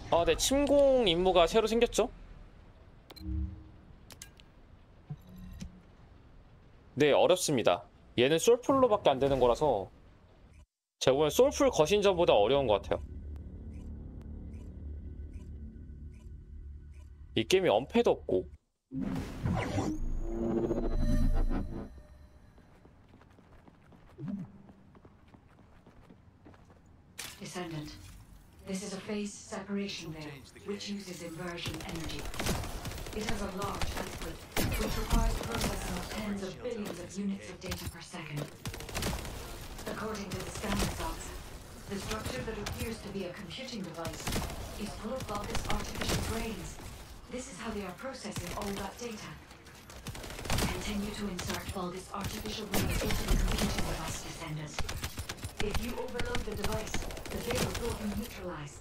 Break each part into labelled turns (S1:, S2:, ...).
S1: 네, 침공 임무가 새로 생겼죠? 네, 어렵습니다. 얘는 솔풀로밖에 안 되는 거라서 제가 보기엔 솔풀 거신전보다 어려운 것 같아요. 이 게임이 엄폐도 없고.
S2: Descendant, this is a phase separation layer, which uses inversion energy. It has a large output, which requires processing of tens of billions of units of data per second. According to the scan results, the structure that appears to be a computing device is full of Vulgus artificial brains. This is how they are processing all that data. Continue to insert Vulgus artificial brains into the computing device, Descendant. If you overload the device, the payload will be neutralized.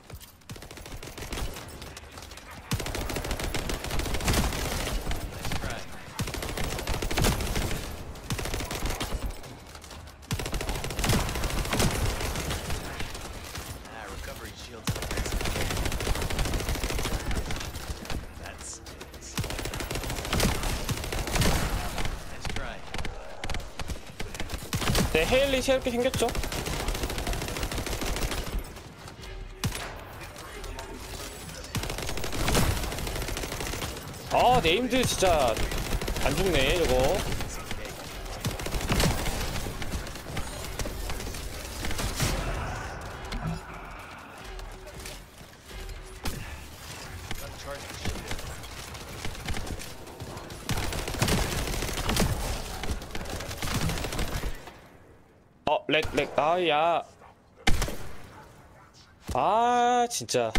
S3: Recovery shields. That's Let's try.
S1: 네, 헤일리 새롭게 생겼죠? 네임드 진짜 안 죽네, 저거. 렉, 야. 진짜.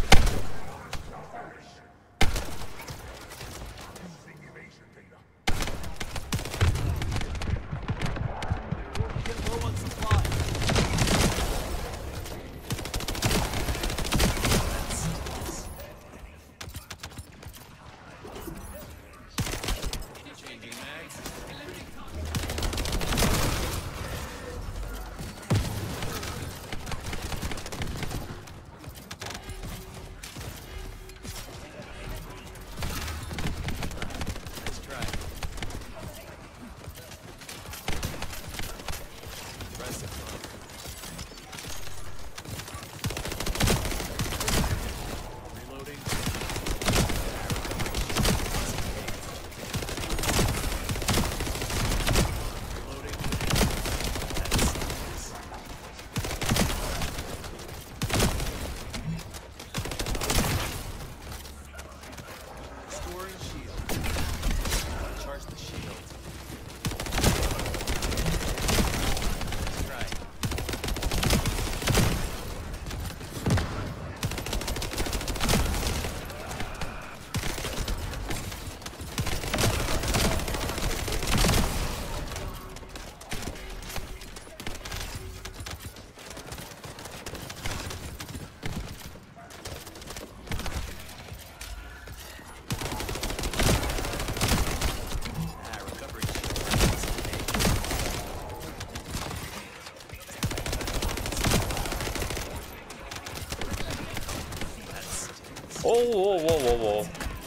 S1: 오오오오오.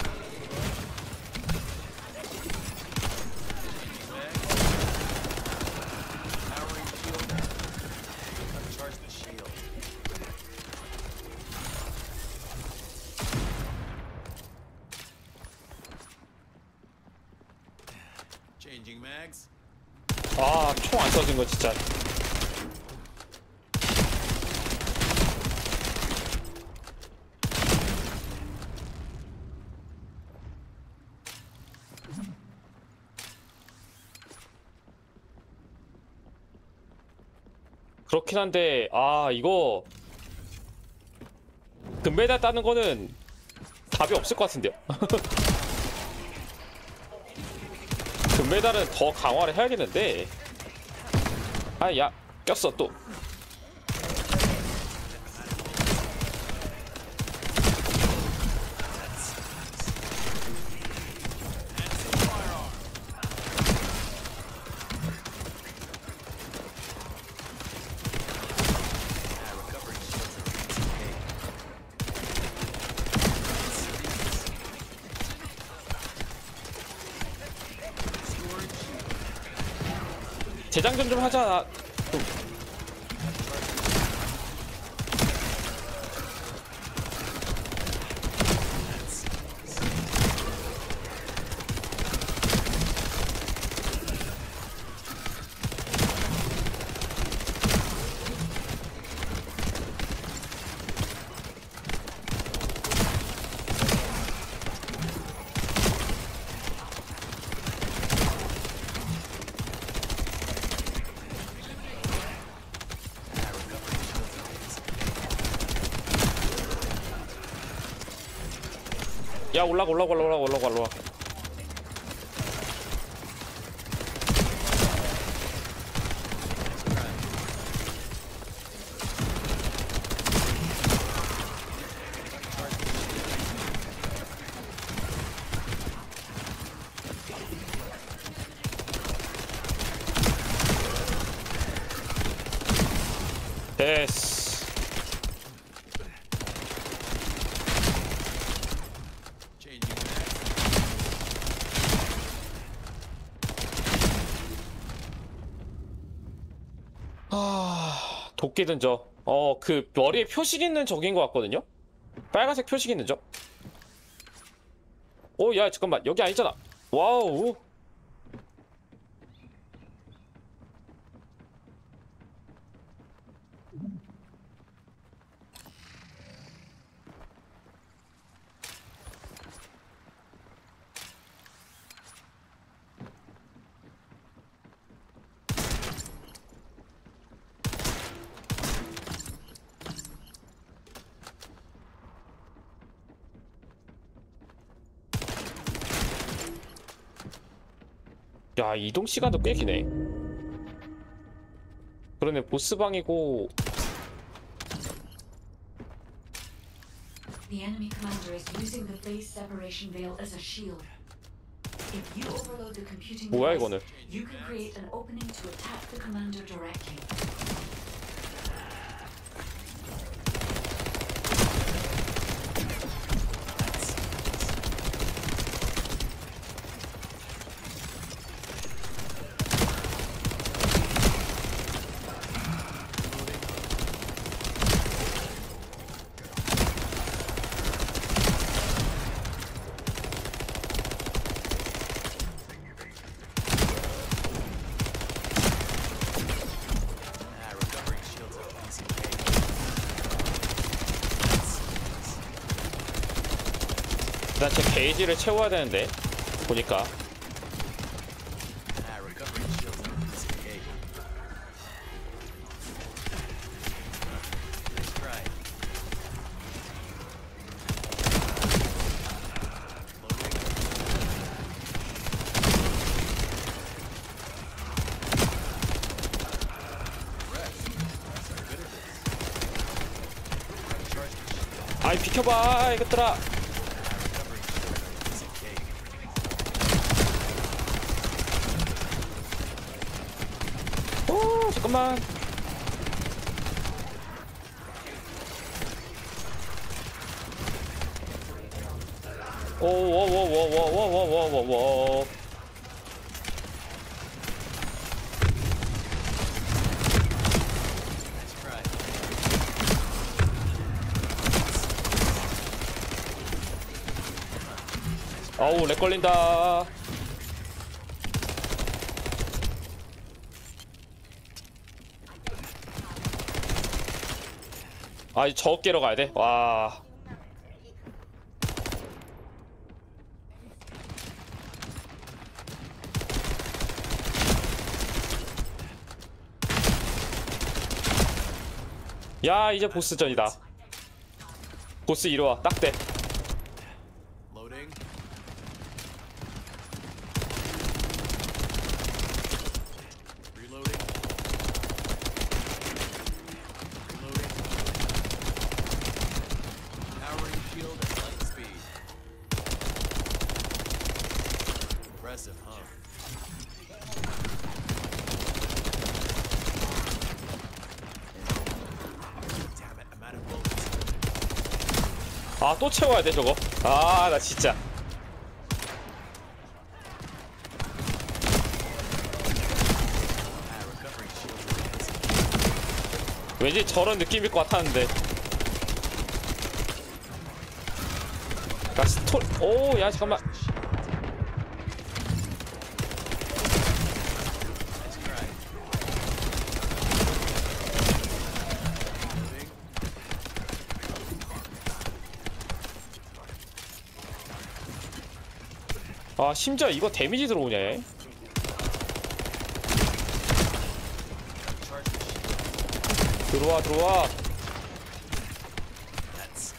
S1: 총 안 써진 거 진짜. 그렇긴 한데 이거 금메달 따는 거는 답이 없을 것 같은데요. 금메달은 더 강화를 해야겠는데. 야, 꼈어 또. 재장전 좀 하자. 야, 올라가. 됐어.
S3: Changing that.
S1: 도끼 던져. 그 머리에 표식 있는 적인 것 같거든요? 빨간색 표식 있는 적. 야, 잠깐만. 여기 아니잖아. 와우. 야, 이동 시간도 꽤 기네. 그러네, 보스방이고.
S2: The enemy commander is using the phase separation veil as a shield. If you overload the computing
S1: 뭐야,
S2: device,
S1: 이거는?
S2: you can create an opening to attack the commander directly.
S3: Recovering shields of PCK.
S1: 난 제 게이지를 채워야 되는데. 보니까.
S3: Recovering shields of PCK. Nice try.
S1: 아이, 비켜봐, 이것들아. 잠깐만. 오워워워워워워워워워.
S3: Nice try.
S1: 아우, 렉 걸린다. 아, 저 깨러 가야 돼. 와. 야, 이제 보스전이다. 보스 이리 와. 딱 돼.
S3: Loading. Reloading. Reloading. Powering shield at light speed. Impressive, huh? Damn it, I'm out of bullets.
S1: 아, 또 채워야 돼, 저거. 아, 나 진짜. 왠지 저런 느낌일 것 같았는데. 오, 야, 잠깐만.
S3: Nice try. Moving.
S1: 아, 심지어 이거 데미지 들어오냐, 얘?
S3: Charge the shield.
S1: 들어와, 들어와.
S3: That's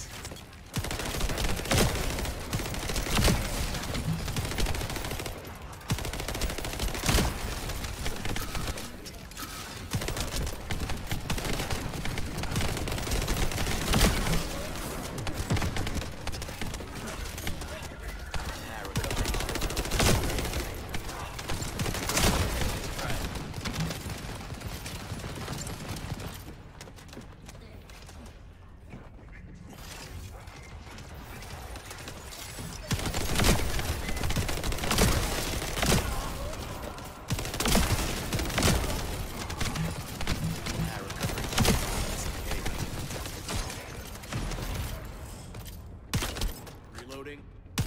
S3: reloading.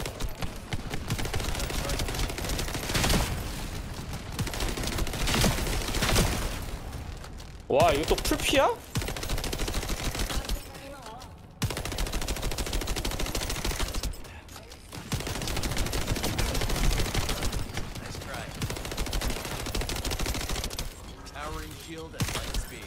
S1: 와, 이거 또 풀피야?
S3: Nice try. Towering shield at light speed.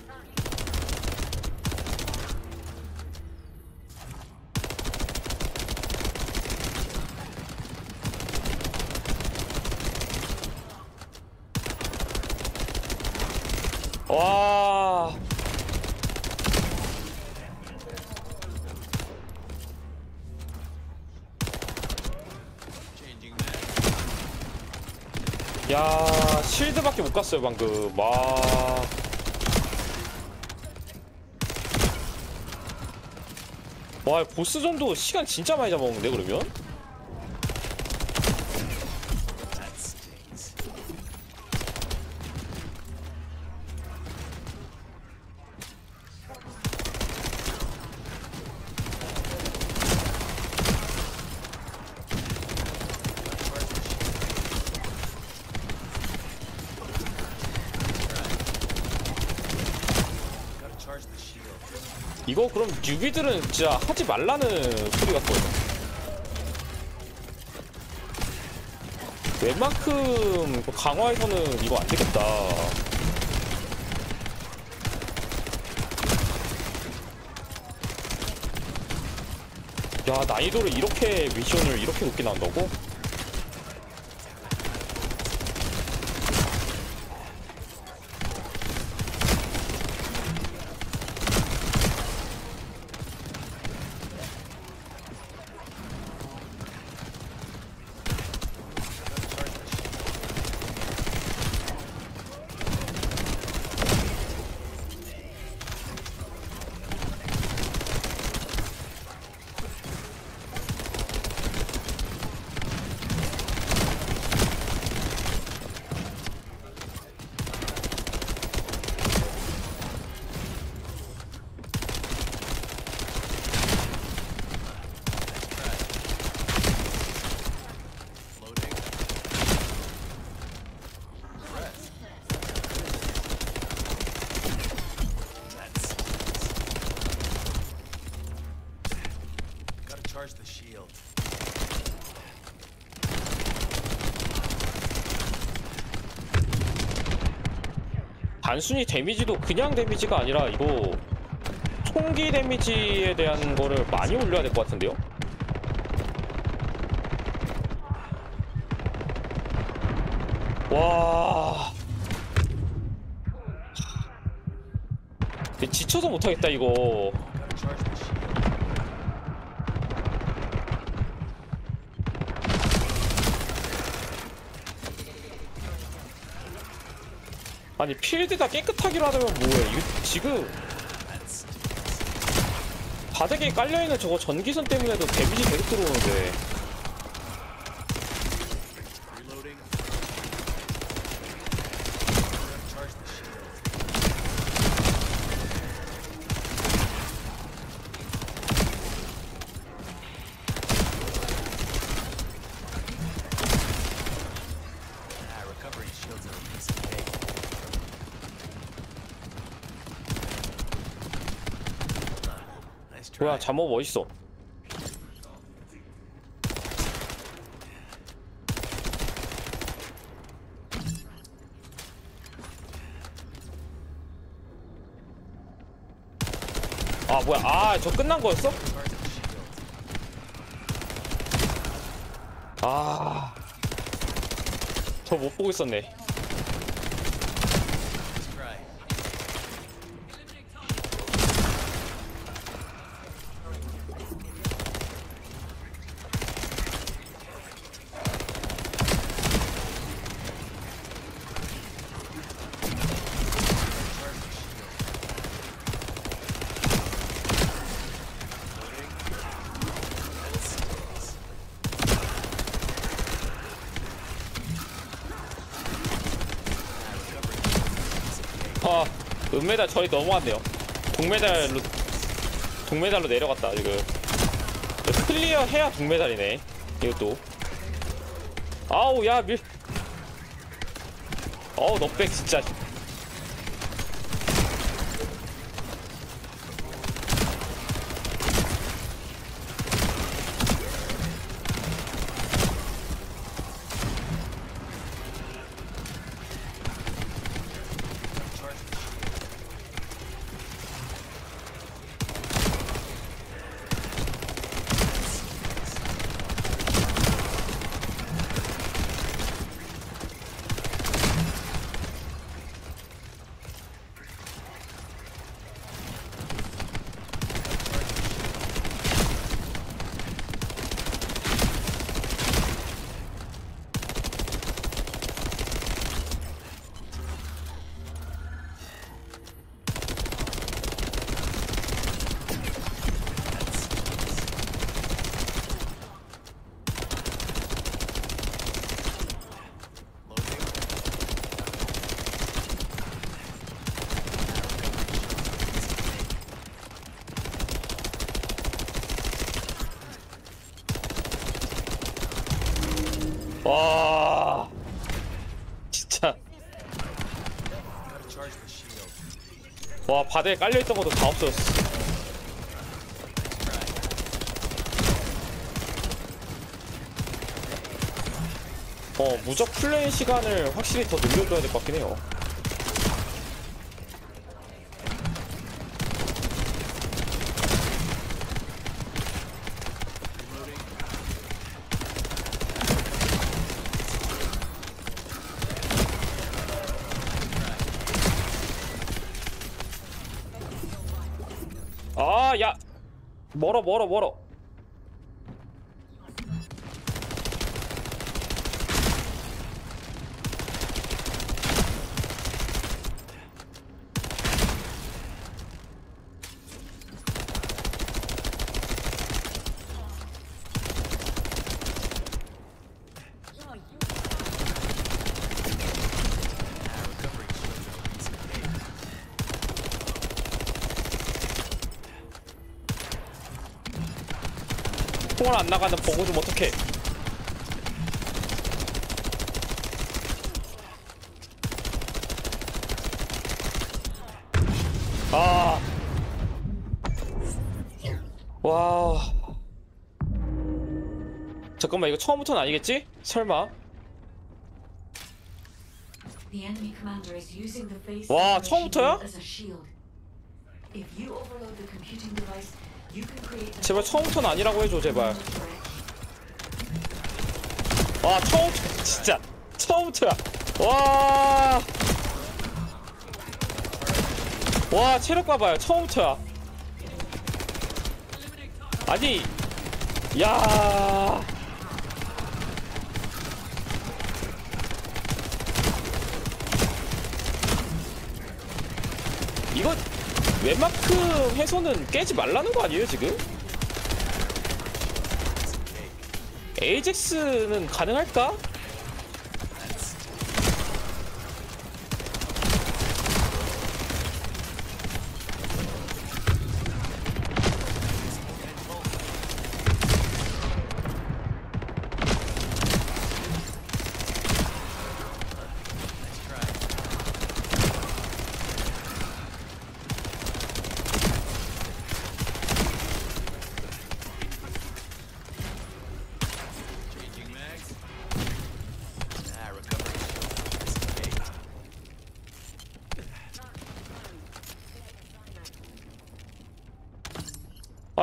S1: 와.
S3: Changing mag.
S1: 야, 실드밖에 못 갔어요, 방금. 와. 와, 보스전도 시간 진짜 많이 잡아먹는데, 그러면?
S3: That stings. Gotta charge the shield.
S1: 이거 그럼 뉴비들은 진짜 하지 말라는 소리 같거든. 웬만큼 강화에서는 이거 안 되겠다. 야, 난이도를 이렇게 미션을 이렇게 높게 나온다고?
S3: Loading. Rest. That's. Gotta charge the shield.
S1: 단순히 데미지도 그냥 데미지가 아니라 이거 총기 데미지에 대한 거를 많이 올려야 될 것 같은데요? 와. 지쳐서 못하겠다 이거.
S3: Gotta charge the shield.
S1: 아니 필드가 깨끗하기로 하려면 뭐해. 이거 지금
S3: That's.
S1: 바닥에 깔려있는 저거 전기선 때문에도 데미지 계속 들어오는데.
S3: Reloading. Gotta charge the shield. Nice try.
S1: 뭐야 잠옷 멋있어. 아 뭐야 아 저 끝난 거였어?
S3: Charge the shield.
S1: 아 저 못 보고 있었네.
S3: Nice try.
S1: 아 은메달 저리 넘어왔네요. 동메달로 내려갔다 지금. 클리어 해야 동메달이네 이것도. 아우 야 밀. 어우 넉백 진짜.
S3: Charge the shield.
S1: 와 진짜.
S3: Gotta charge the shield.
S1: 와 바닥에 깔려있던 것도 다 없어졌어. 무적 플레이 시간을 확실히 더 늘려줘야 될 것 같긴 해요. 아, 야! 멀어.
S3: Recovery shield. Piece of cake.
S1: 총알 안 나가는 버그 좀 어떡해. 아. 와. 잠깐만 이거 처음부터는 아니겠지? 설마?
S2: The enemy commander is using the face
S1: 와,
S2: separation
S1: 처음부터야?
S2: as a shield. If you overload the computing device, you can create an
S1: 제발 처음부터는 아니라고 해줘 제발.
S2: threat.
S1: 와 진짜 처음부터야. 와. 와 체력 봐봐요 처음부터야. 아니 야. 이거 웬만큼 해서는 깨지 말라는 거 아니에요 지금? 에이젝스는 가능할까?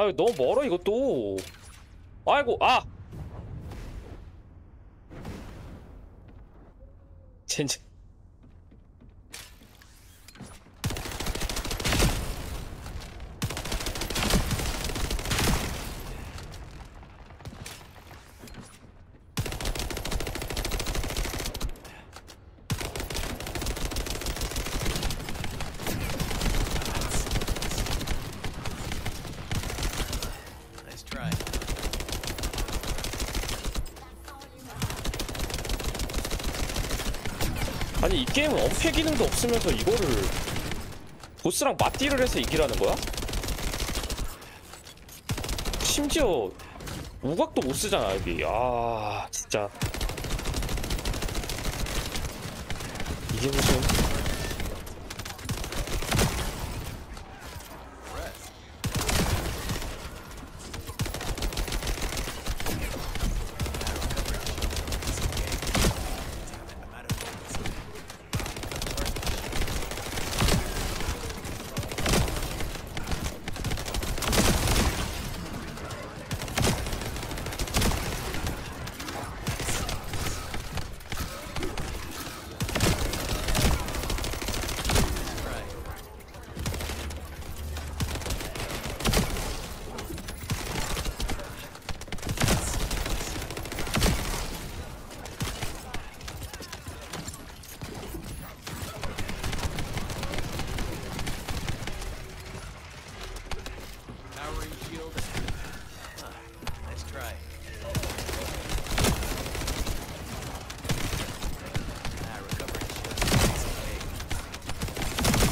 S1: 아 너무 멀어 이것도. 아이고 아 젠장.
S3: Nice try.
S1: 아니 이 게임은 엄폐 기능도 없으면서 이거를 보스랑 맞디를 해서 이기라는 거야? 심지어 우각도 못 쓰잖아 여기. 아 진짜 이게 무슨.
S3: Powering shield. Nice try. Recovering shield.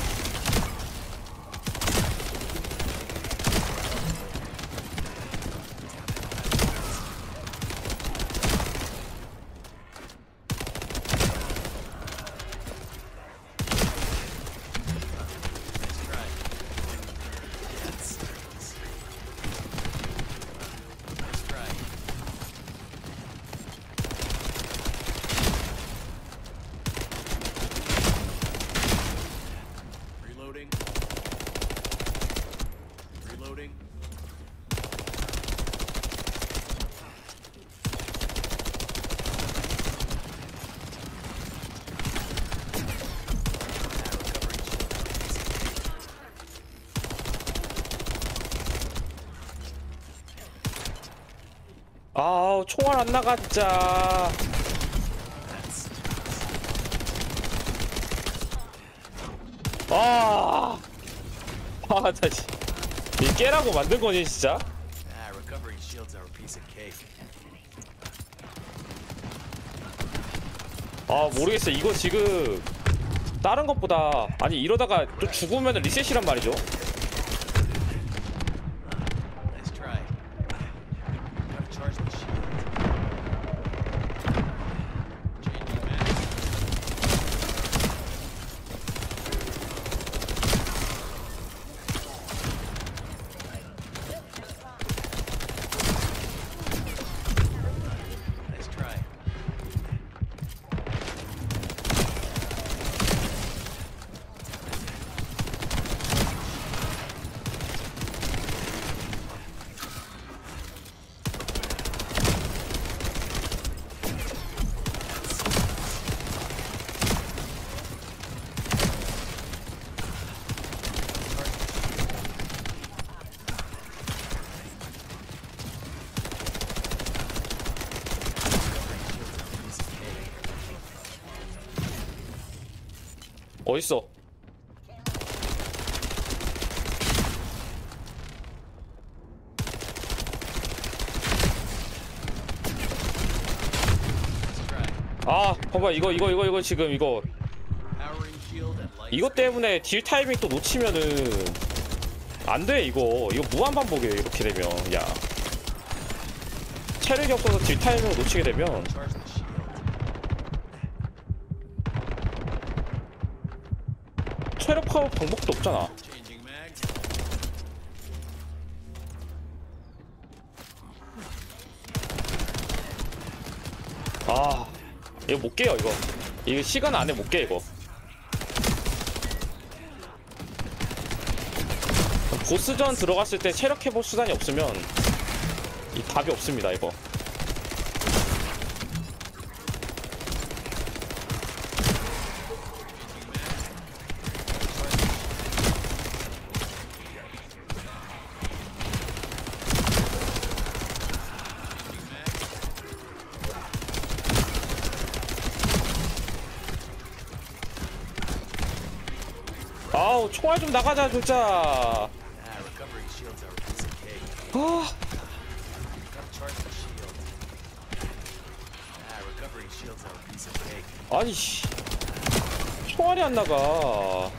S3: Nice try. Nice try. Reloading. Reloading. Recovering shield.
S1: 아 총알 안 나가 진짜. 다시 이 깨라고 만든 거니 진짜?
S3: Recovering shields are a piece of cake.
S1: 아 모르겠어 이거 지금 다른 것보다. 아니 이러다가 또 죽으면 리셋이란 말이죠.
S3: Nice try. Gotta charge the shield. Changing mags. Nice try.
S1: 어딨어?
S3: Nice try.
S1: 아 봐봐 이거 지금 이거
S3: Powering shield and light.
S1: 이것 때문에 딜 타이밍 또 놓치면은 안 돼. 이거 무한 반복이에요 이렇게 되면. 야 체력이 없어서 딜 타이밍을 놓치게 되면
S3: Charge the shield.
S1: 체력 파워 방법도 없잖아.
S3: Changing mags.
S1: 아 이거 못 깨요 이거 시간 안에 못 깨 이거. 보스전 들어갔을 때 체력 회복 수단이 없으면 이 답이 없습니다 이거. 아우 총알 좀 나가자 진짜.
S3: Ah, recovery shields are a piece of cake.
S1: 아
S3: Gotta charge the shield. Ah, recovery shields are a piece of cake.
S1: 아니 씨 총알이 안 나가.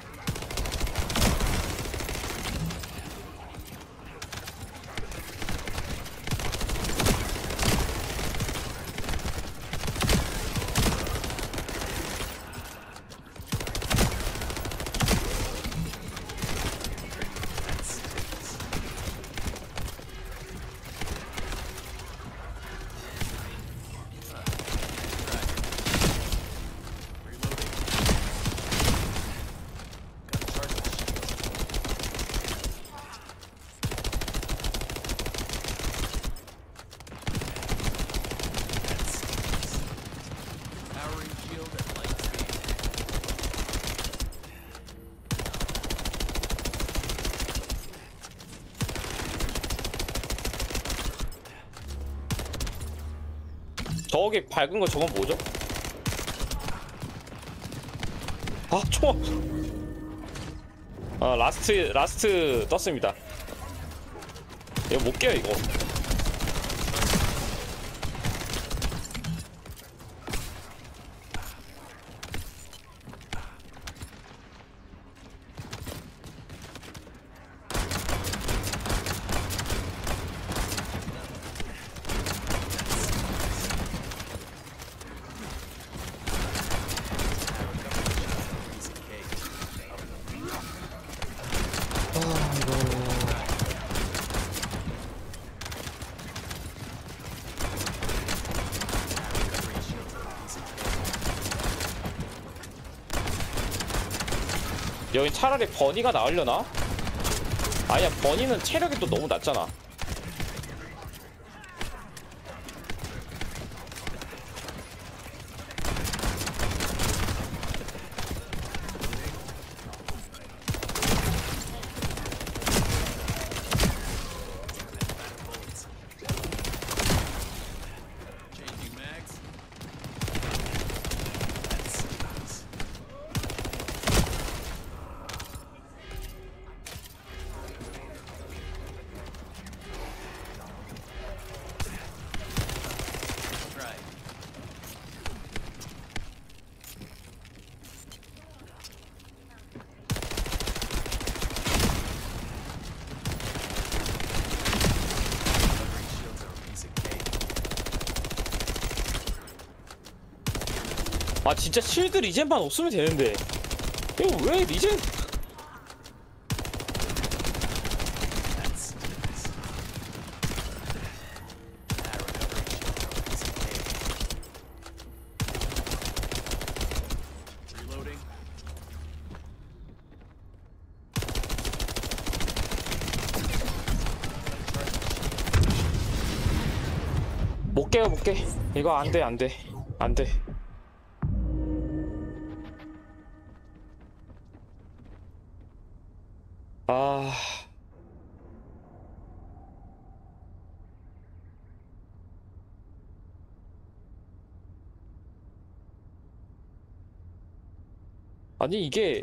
S3: Powering shield at light speed.
S1: 저기 밝은 거 저건 뭐죠? 아 총알. 아 라스트 떴습니다. 이거 못 깨요 이거.
S3: Piece of cake. Recovery shields are a piece of cake.
S1: 여기 차라리 버니가 나으려나? 아니야 버니는 체력이 또 너무 낮잖아.
S3: Bullets. Changing mags. That's nice. Try. Recovery shields are a piece of cake.
S1: 아 진짜 실드 리젠만 없으면 되는데 이거 왜 리젠.
S3: That's nice. Ah, recovery shields are a piece of cake. Reloading.
S1: 못 깨요 못 깨. 이거 안돼 안돼 안돼. 아 아니 이게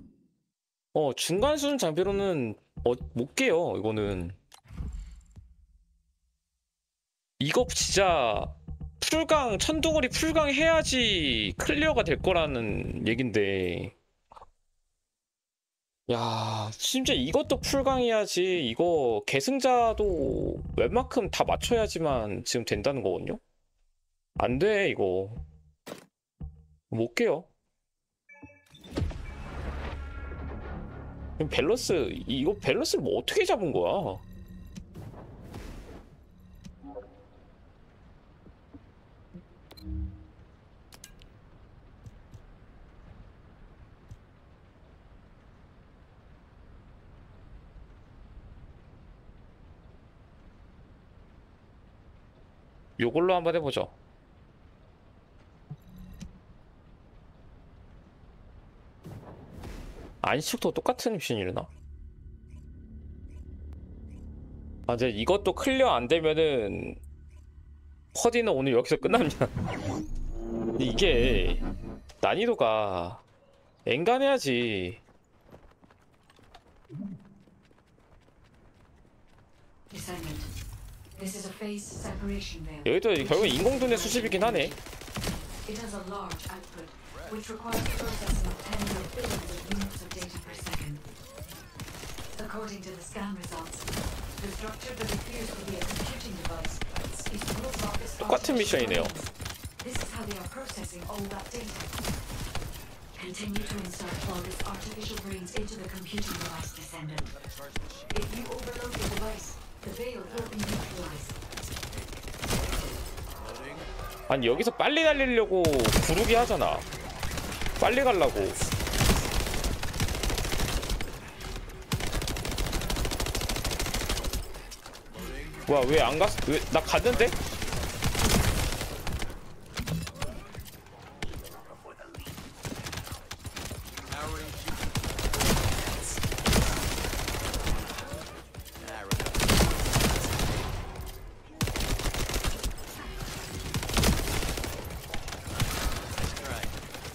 S1: 중간 수준 장비로는 못 깨요 이거는. 이거 진짜 풀강 천둥오리 풀강 해야지 클리어가 될 거라는 얘긴데. 야 심지어 이것도 풀강해야지. 이거 계승자도 웬만큼 다 맞춰야지만 지금 된다는 거거든요. 안 돼 이거 못 깨요. 이거 밸런스를 뭐 어떻게 잡은 거야? 요걸로 한번 해보죠. 안식도 똑같은 미션이려나? 아, 이제 이것도 클리어 안 되면은 퍼디는 오늘 여기서 끝납니다. 근데 이게 난이도가 엔간해야지.
S2: Assignment. This is a phase separation veil.
S1: 여기도 결국 인공눈의 수집이긴 하네.
S2: It has a large output, which requires processing of tens of billions of units of data per second. According to the scan results, the structure that appears to be a computing device is built off its
S1: 똑같은 미션이네요.
S2: This is how they are processing all that data. Continue to insert all this artificial brains into the computing device, Descendant. If you overload the device, the veil will be neutralized.
S1: 아니 여기서 빨리 달리려고 구르기 하잖아. 빨리 가려고. 뭐야 왜 안 갔어? 왜 나 갔는데?
S3: Powering shield. Ah, recover. Nice try.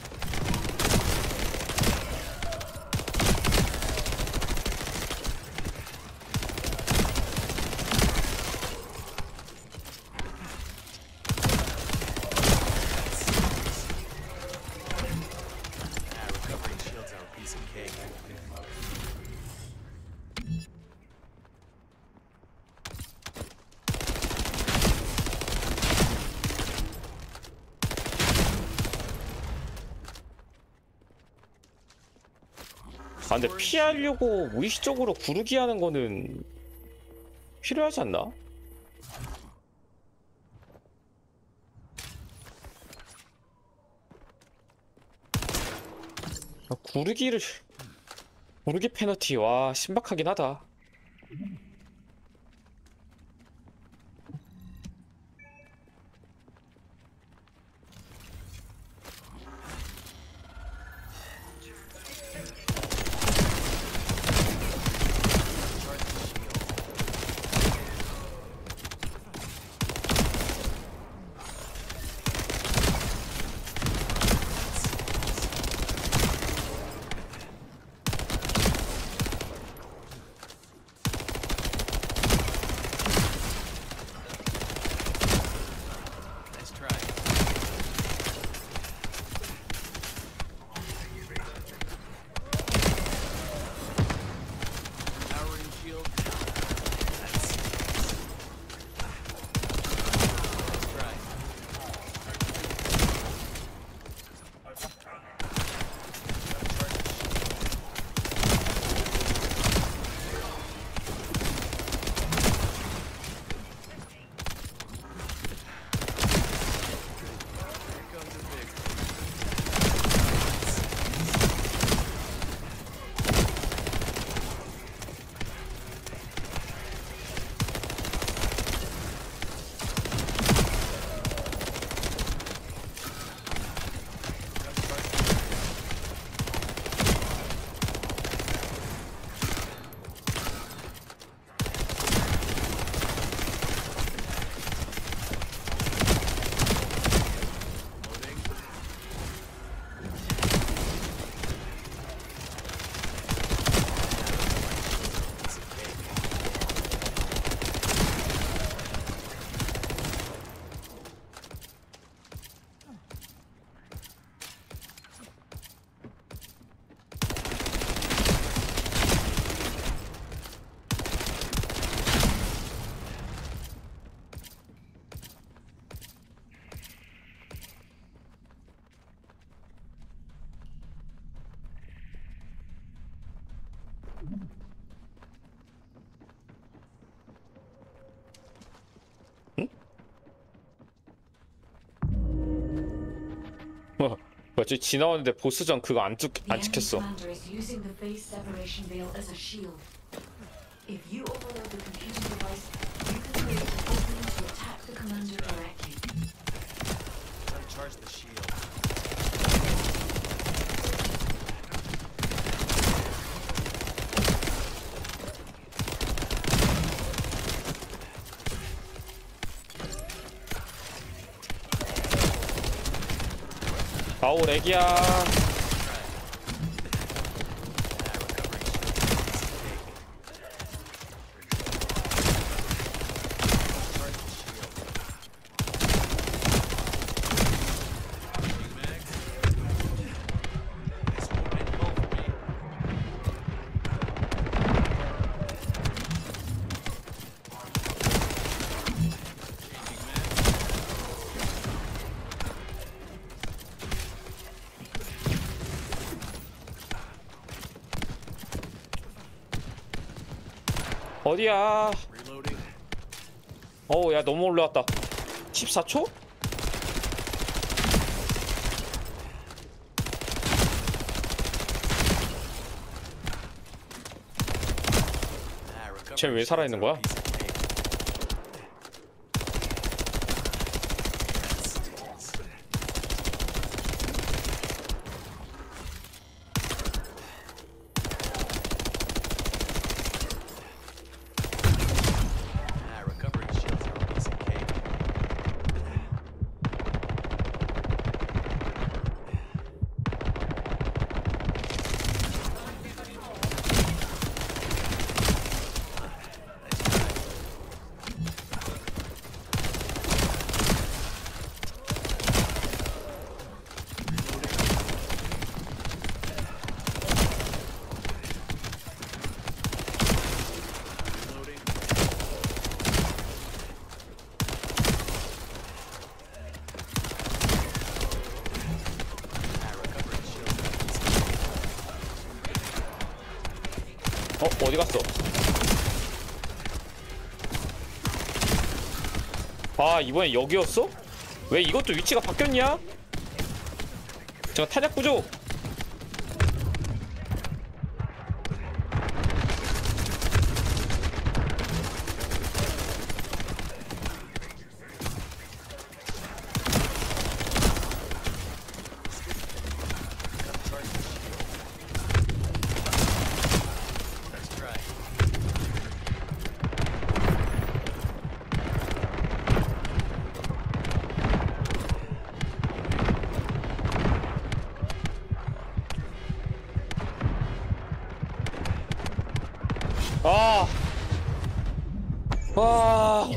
S3: Ah, recovering shields are a piece of cake.
S1: 아 근데 피하려고 무의식적으로 구르기 하는 거는 필요하지 않나? 아, 구르기 페널티 와 신박하긴 하다.
S3: Nice try. Powering shield. Nice try. Here comes the big one. Loading. Piece of cake.
S1: 뭐지 지나왔는데 보스전 그거 안
S2: The enemy
S1: 찍혔어.
S2: commander is using the phase separation veil as a shield. If you overload the computing device, you can create an opening to attack the commander directly.
S1: 아우 렉이야. 어디야?
S3: Reloading.
S1: 어우 야 너무 올라왔다. 14초?
S3: Recovery
S1: 쟤 왜 살아있는 거야?
S3: piece of cake. Recovery shields are a piece of cake. Reloading. Recovery shields are a piece of cake.
S1: 어디 갔어? 아 이번엔 여기였어? 왜 이것도 위치가 바뀌었냐? 제가 탄약 부족.
S3: Let's try.
S1: 아. 아.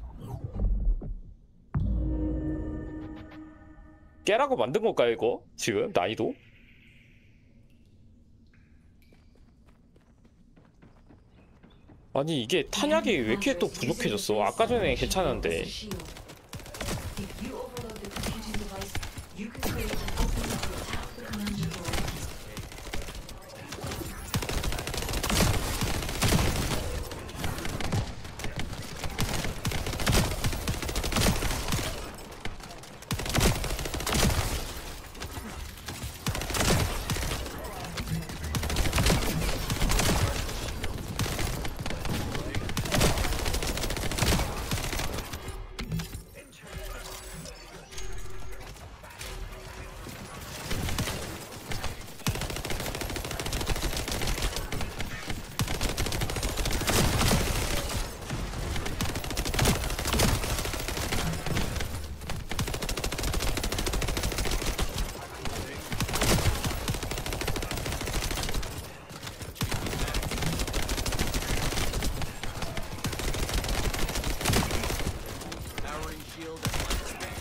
S1: 깨라고 만든 걸까요, 이거? 지금 난이도? 아니 이게 탄약이 왜 이렇게 또 부족해졌어? 아까 전에 괜찮은데.
S2: If you overload the computing device, you can create an opening to attack the commander directly.
S3: Powering shield at line span.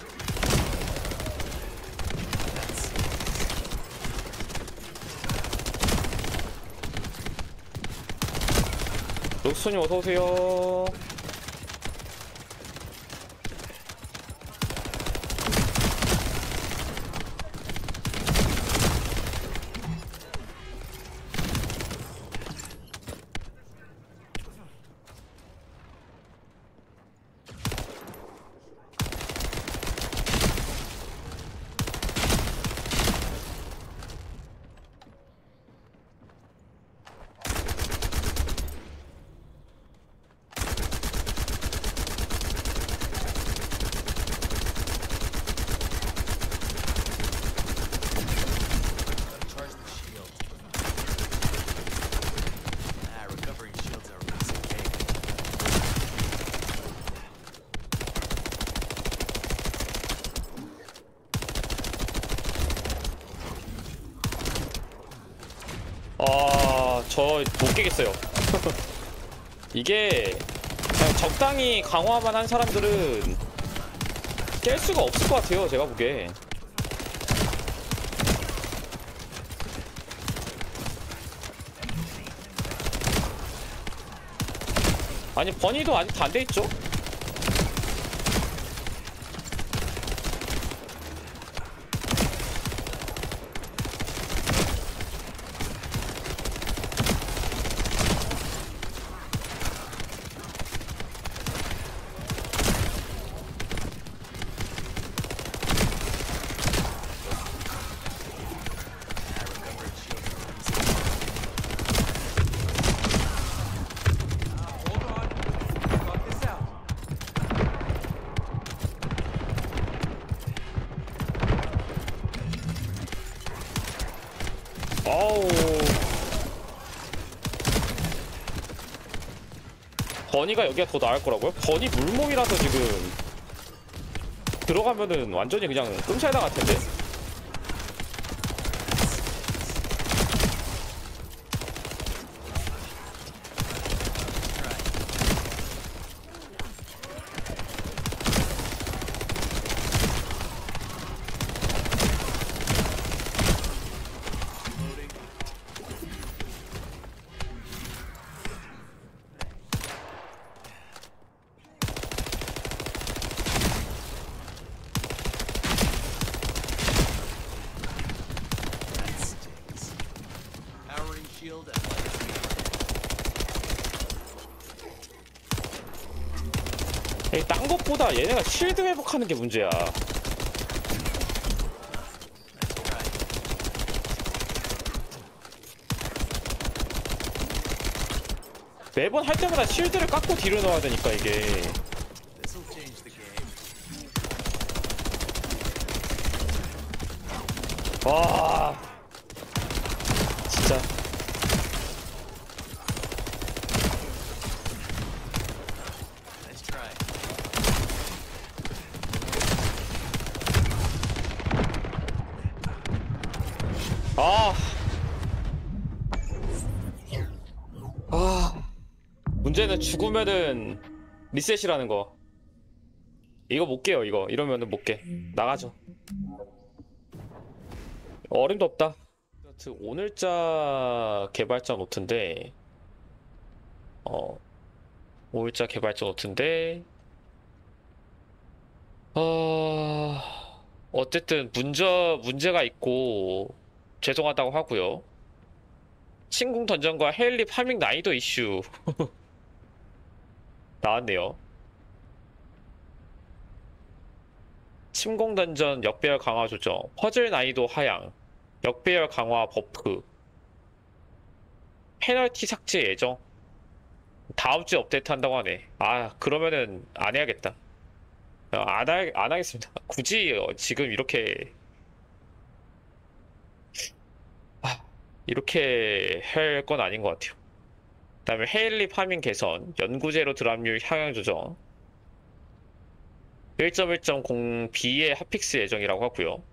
S1: 녹수님 어서 오세요. 저 못 깨겠어요. 이게 그냥 적당히 강화만 한 사람들은 깰 수가 없을 것 같아요, 제가 보기에. 아니 버니도 아직 다 안 돼 있죠? 어우. 버니가 여기가 더 나을 거라고요? 버니 물몸이라서 지금 들어가면은 완전히 그냥 끔살 당할 텐데.
S3: Powering shield at legacy.
S1: 딴 것보다 얘네가 실드 회복하는 게 문제야. 매번 할 때마다 실드를 깎고 딜을 넣어야 되니까 이게.
S3: This'll change the game.
S1: 와 진짜
S3: Nice try.
S1: 아 문제는 죽으면은 리셋이라는 거. 이거 못 깨요. 이거 이러면은 못 깨. 나가죠. 어림도 없다. 오늘자 개발자 노트인데 5일자 개발자 노트인데 어쨌든 문제가 있고 죄송하다고 하고요. 침공 던전과 헤일리 파밍 난이도 이슈 나왔네요. 침공 던전 역배열 강화 조정, 퍼즐 난이도 하향, 역배열 강화 버프, 페널티 삭제 예정. 다음 주에 업데이트 한다고 하네. 아 그러면은 안 해야겠다. 안 하겠습니다. 굳이 지금 이렇게 할 건 아닌 것 같아요. 그 다음에 헤일리 파밍 개선, 연구제로 드랍률 향양 조정, 1.1.0B의 핫픽스 예정이라고 하고요.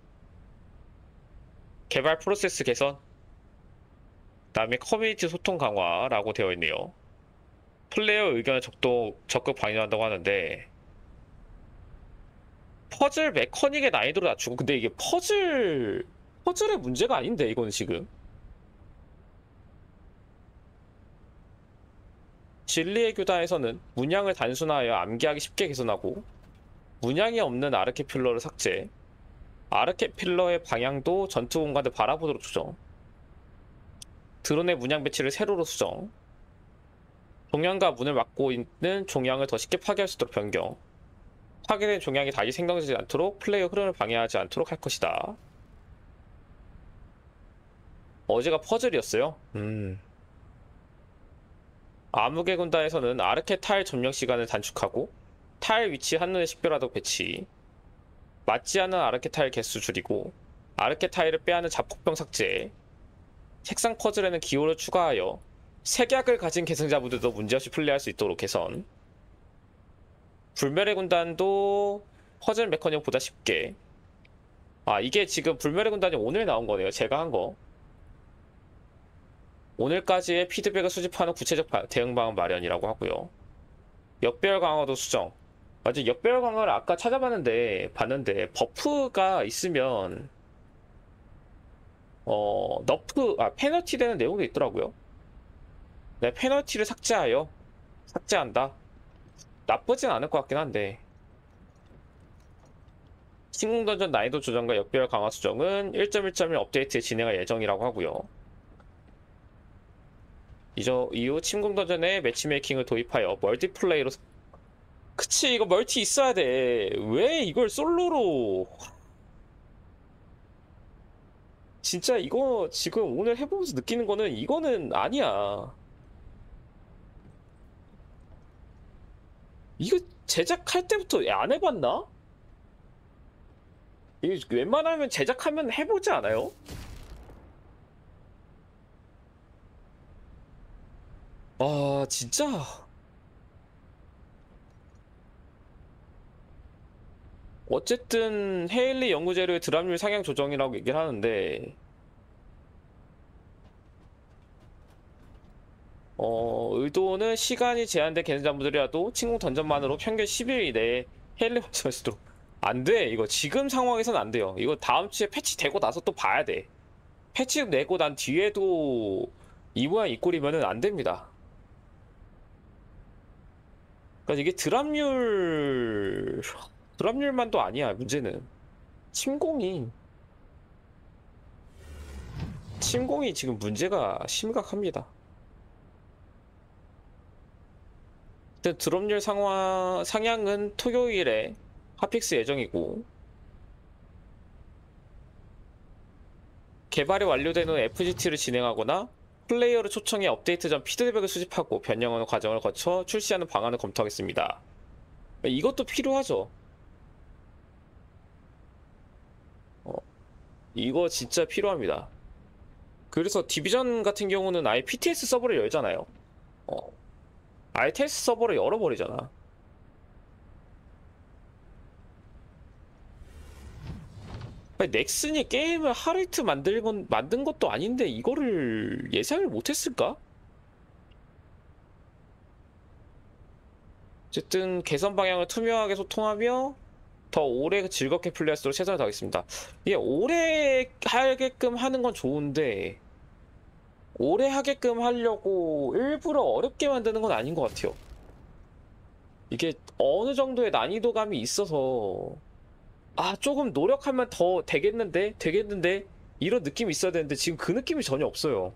S1: 개발 프로세스 개선, 그 다음에 커뮤니티 소통 강화라고 되어 있네요. 플레이어 의견을 적극 반영한다고 하는데 퍼즐 메커닉의 난이도를 낮추고. 근데 이게 퍼즐의 문제가 아닌데 이거는 지금 진리의 교단에서는 문양을 단순화하여 암기하기 쉽게 개선하고 문양이 없는 아르케필러를 삭제, 아르케필러의 방향도 전투 공간을 바라보도록 조정, 드론의 문양 배치를 세로로 수정, 종양과 문을 막고 있는 종양을 더 쉽게 파괴할 수 있도록 변경, 파괴된 종양이 다시 생성되지 않도록 플레이어 흐름을 방해하지 않도록 할 것이다. 어제가 퍼즐이었어요. 암흑의 군단에서는 아르케 타일 점령 시간을 단축하고 타일 위치 한눈에 식별하도록 배치, 맞지 않은 아르케 타일 개수 줄이고 아르케 타일을 빼앗는 잡곡병 삭제, 색상 퍼즐에는 기호를 추가하여 색약을 가진 계승자분들도 문제없이 플레이할 수 있도록 개선, 불멸의 군단도 퍼즐 메커닉보다 쉽게. 이게 지금 불멸의 군단이 오늘 나온 거네요. 제가 한 거. 오늘까지의 피드백을 수집하는 구체적 대응 방안 마련이라고 하고요. 역별 강화도 수정. 맞아, 역별 강화를 아까 봤는데 버프가 있으면 페널티 되는 내용도 있더라고요. 네, 페널티를 삭제한다. 나쁘진 않을 것 같긴 한데. 신궁던전 난이도 조정과 역별 강화 수정은 1.1.1 업데이트에 진행할 예정이라고 하고요. 이후 침궁던전에 매치메이킹을 도입하여 멀티플레이로. 그치, 이거 멀티 있어야 돼. 왜 이걸 솔로로. 진짜 이거 지금 오늘 해보면서 느끼는 거는 이거는 아니야. 이거 제작할 때부터 안 해봤나? 이거 웬만하면 제작하면 해보지 않아요? 아, 진짜. 어쨌든 헤일리 연구재료의 드랍률 상향 조정이라고 얘기를 하는데, 의도는 시간이 제한된 개념자분들이라도 침공 던전만으로 평균 10일 이내에 헤일리 완성할 수 있도록. 안 돼. 이거 지금 상황에서는 안 돼요. 이거 다음 주에 패치 되고 나서 또 봐야 돼. 패치 내고 난 뒤에도 이 모양 이 꼴이면은 안 됩니다. 그러니까 이게 드랍률만도 아니야. 문제는 침공이 지금 문제가 심각합니다. 일단 드랍률 상향은 토요일에 핫픽스 예정이고, 개발이 완료된 후 FGT를 진행하거나 플레이어를 초청해 업데이트 전 피드백을 수집하고 변형하는 과정을 거쳐 출시하는 방안을 검토하겠습니다. 이것도 필요하죠. 이거 진짜 필요합니다. 그래서 디비전 같은 경우는 아예 PTS 서버를 열잖아요. 아예 테스트 서버를 열어버리잖아. 아니, 넥슨이 게임을 하루 이틀 만든 것도 아닌데 이거를 예상을 못했을까? 어쨌든 개선 방향을 투명하게 소통하며 더 오래 즐겁게 플레이할 수 있도록 최선을 다하겠습니다. 이게 오래 하게끔 하는 건 좋은데, 오래 하게끔 하려고 일부러 어렵게 만드는 건 아닌 것 같아요. 이게 어느 정도의 난이도감이 있어서 조금 노력하면 더 되겠는데 이런 느낌이 있어야 되는데 지금 그 느낌이 전혀 없어요.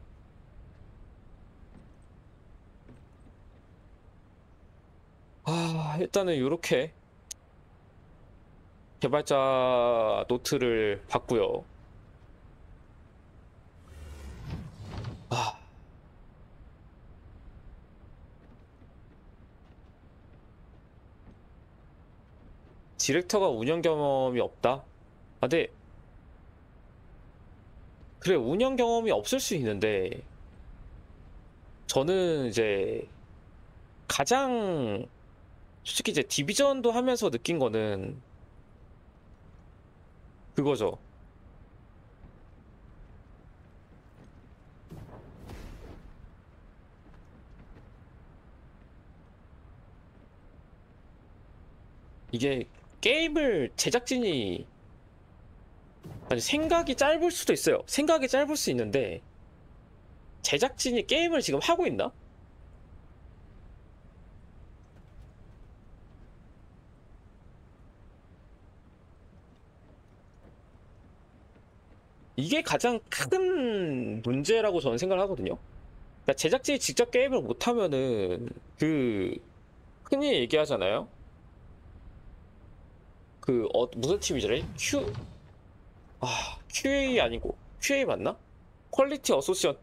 S1: 일단은 이렇게 개발자 노트를 봤고요. 디렉터가 운영 경험이 없다? 근데 그래, 운영 경험이 없을 수 있는데 저는 이제 가장 솔직히 이제 디비전도 하면서 느낀 거는 그거죠. 이게 게임을 제작진이 생각이 짧을 수도 있어요. 생각이 짧을 수 있는데 제작진이 게임을 지금 하고 있나? 이게 가장 큰 문제라고 저는 생각을 하거든요. 그러니까 제작진이 직접 게임을 못하면은 흔히 얘기하잖아요. 무슨 팀이더래? QA 아니고 QA 맞나? 퀄리티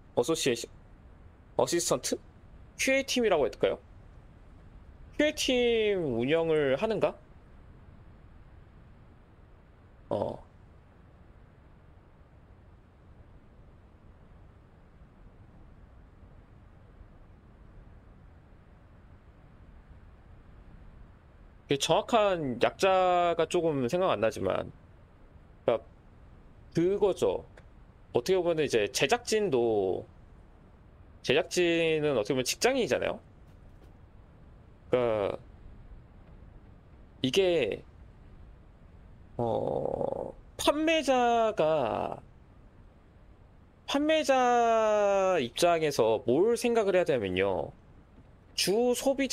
S1: 어시스턴트? QA 팀이라고 할까요? QA 팀 운영을 하는가? 정확한 약자가 조금 생각 안 나지만, 그러니까 그거죠. 어떻게 보면 이제 제작진도 제작진은 어떻게 보면 직장인이잖아요. 그러니까 이게 판매자 입장에서 뭘 생각을 해야 되냐면요. 주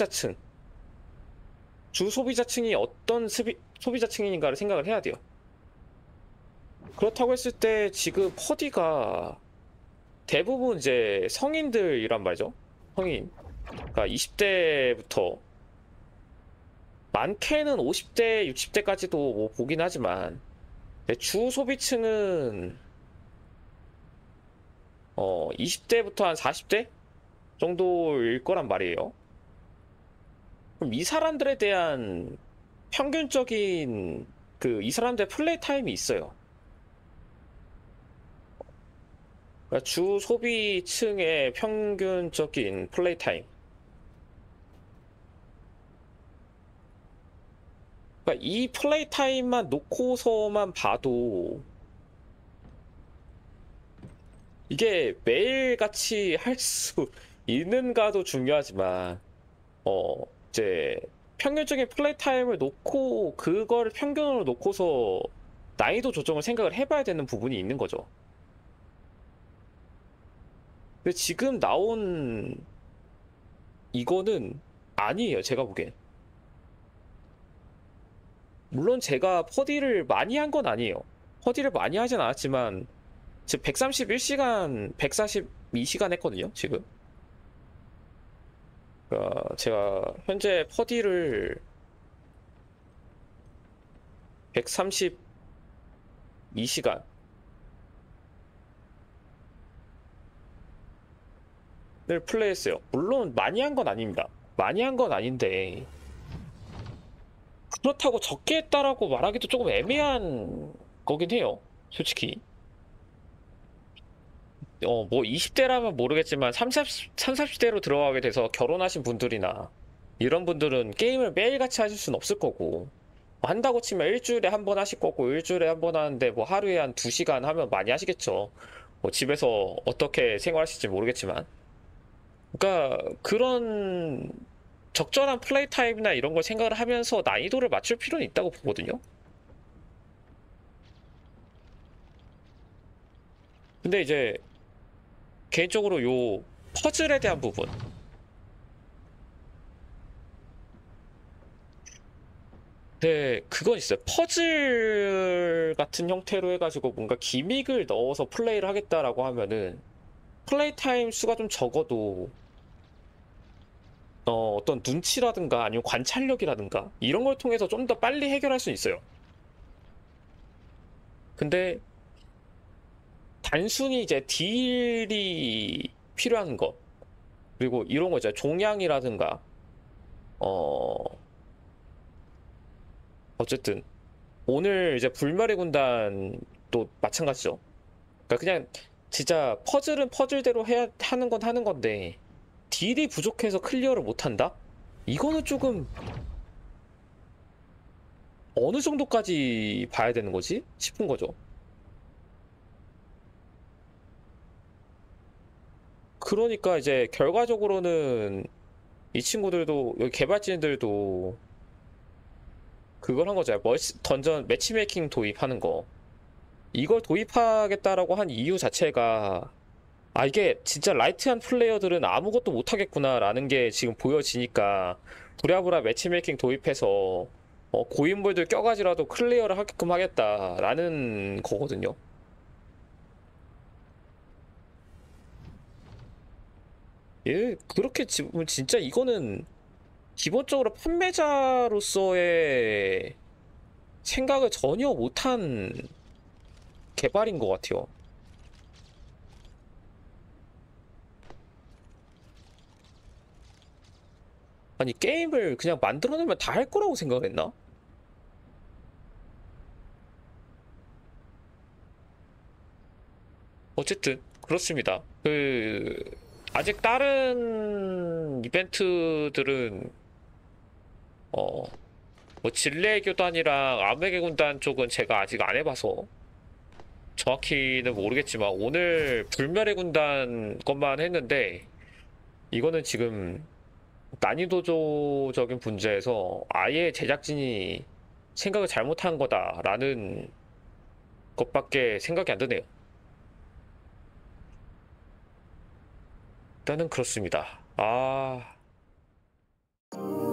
S1: 소비자층이 어떤 소비자층인가를 생각을 해야 돼요. 그렇다고 했을 때 지금 퍼디가 대부분 이제 성인들이란 말이죠. 성인. 그러니까 20대부터 많게는 50대, 60대까지도 뭐 보긴 하지만 주 소비층은 20대부터 한 40대 정도일 거란 말이에요. 그럼 이 사람들에 대한 평균적인 이 사람들의 플레이 타임이 있어요. 그러니까 주 소비층의 평균적인 플레이 타임. 그러니까 이 플레이 타임만 놓고서만 봐도 이게 매일같이 할 수 있는가도 중요하지만 이제 평균적인 플레이 타임을 놓고 그걸 평균으로 놓고서 난이도 조정을 생각을 해봐야 되는 부분이 있는 거죠. 근데 지금 나온 이거는 아니에요, 제가 보기엔. 물론 제가 퍼디를 많이 한 건 아니에요. 퍼디를 많이 하진 않았지만 지금 131시간, 142시간 했거든요, 지금. 그러니까 제가 현재 퍼디를 132시간 을 플레이했어요. 물론 많이 한 건 아닙니다. 많이 한 건 아닌데 그렇다고 적게 했다라고 말하기도 조금 애매한 거긴 해요, 솔직히. 뭐 20대라면 모르겠지만 30, 40대로 들어가게 돼서 결혼하신 분들이나 이런 분들은 게임을 매일같이 하실 수는 없을 거고, 한다고 치면 일주일에 한 번 하실 거고, 일주일에 한 번 하는데 뭐 하루에 한 2시간 하면 많이 하시겠죠. 뭐 집에서 어떻게 생활하실지 모르겠지만. 그러니까 그런 적절한 플레이 타임이나 이런 걸 생각을 하면서 난이도를 맞출 필요는 있다고 보거든요. 근데 이제 개인적으로 요 퍼즐에 대한 부분, 네, 그건 있어요. 퍼즐 같은 형태로 해가지고 뭔가 기믹을 넣어서 플레이를 하겠다라고 하면은 플레이 타임 수가 좀 적어도 어떤 눈치라든가 아니면 관찰력이라든가 이런 걸 통해서 좀 더 빨리 해결할 수 있어요. 근데 단순히 이제 딜이 필요한 것, 그리고 이런 거 있잖아요. 종양이라든가 어쨌든 오늘 이제 불멸의 군단도 마찬가지죠. 그러니까 그냥 진짜 퍼즐은 퍼즐대로 해야 하는 건 하는 건데 딜이 부족해서 클리어를 못한다? 이거는 조금 어느 정도까지 봐야 되는 거지? 싶은 거죠. 그러니까 이제 결과적으로는 이 친구들도, 여기 개발진들도 그걸 한 거죠. 던전 매치메이킹 도입하는 거. 이걸 도입하겠다라고 한 이유 자체가 이게 진짜 라이트한 플레이어들은 아무것도 못하겠구나 라는 게 지금 보여지니까 부랴부랴 매치메이킹 도입해서 고인물들 껴가지라도 클리어를 하게끔 하겠다라는 거거든요. 예, 그렇게 지금 진짜 이거는 기본적으로 판매자로서의 생각을 전혀 못한 개발인 것 같아요. 아니, 게임을 그냥 만들어내면 다 할 거라고 생각을 했나? 어쨌든 그렇습니다. 아직 다른 이벤트들은 뭐 진례의 교단이랑 암흑의 군단 쪽은 제가 아직 안 해봐서 정확히는 모르겠지만 오늘 불멸의 군단 것만 했는데 이거는 지금 난이도적인 문제에서 아예 제작진이 생각을 잘못한 거다라는 것밖에 생각이 안 드네요. 일단은 그렇습니다. 아.